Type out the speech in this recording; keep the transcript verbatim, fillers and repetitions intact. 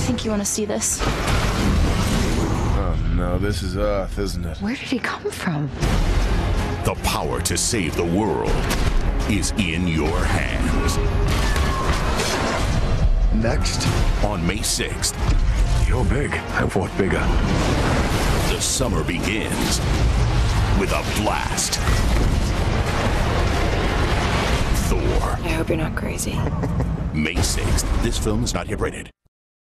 think you want to see this. Oh no, this is Earth, isn't it? Where did he come from? The power to save the world is in your hands. Next. On May sixth, You're big. I fought bigger. the summer begins with a blast. Thor. I hope you're not crazy. May sixth. This film is not hit rated.